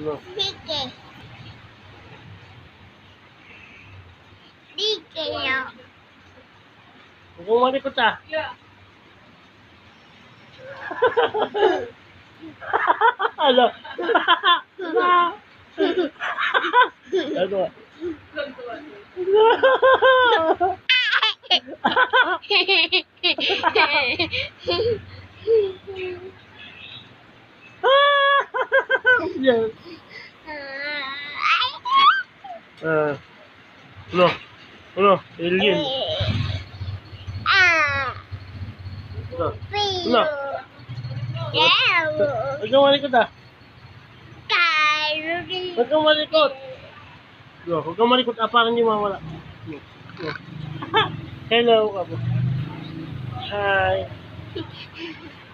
No. Dike. Dike lang. Huwag kang malikot ah. Ano? Ano? Yan. Ano? Ano? Alien. Ano? Ano? Huwag kang malikot ah. Huwag kang malikot. No, huwag kang malikot ah, parang hindi mawala. No. No. Hello, kabo. Hi.